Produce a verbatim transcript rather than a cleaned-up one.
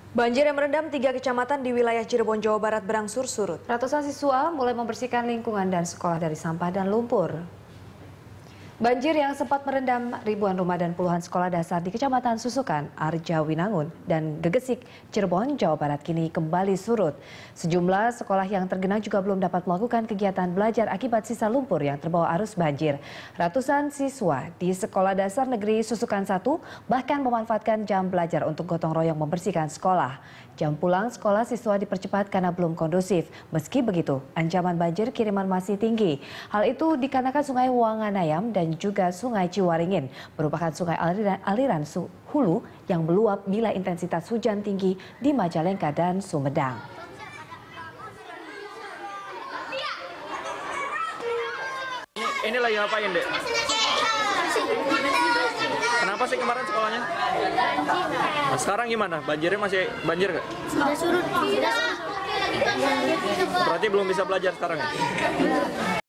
Banjir yang merendam tiga kecamatan di wilayah Cirebon, Jawa Barat berangsur surut. Ratusan siswa mulai membersihkan lingkungan dan sekolah dari sampah dan lumpur. Banjir yang sempat merendam ribuan rumah dan puluhan sekolah dasar di Kecamatan Susukan, Arjawinangun, dan Gegesik, Cirebon, Jawa Barat kini kembali surut. Sejumlah sekolah yang tergenang juga belum dapat melakukan kegiatan belajar akibat sisa lumpur yang terbawa arus banjir. Ratusan siswa di Sekolah Dasar Negeri Susukan satu bahkan memanfaatkan jam belajar untuk gotong royong membersihkan sekolah. Jam pulang sekolah siswa dipercepat karena belum kondusif. Meski begitu, ancaman banjir kiriman masih tinggi. Hal itu dikarenakan Sungai Wanganayam dan juga Sungai Ciwaringin merupakan sungai aliran, aliran hulu yang meluap bila intensitas hujan tinggi di Majalengka dan Sumedang. Ini lagi ngapain, Dek? Kenapa sih kemarin sekolahnya? Nah, sekarang gimana? Banjirnya masih banjir nggak? Sudah surut. Sudah surut. Berarti belum bisa belajar sekarang ya?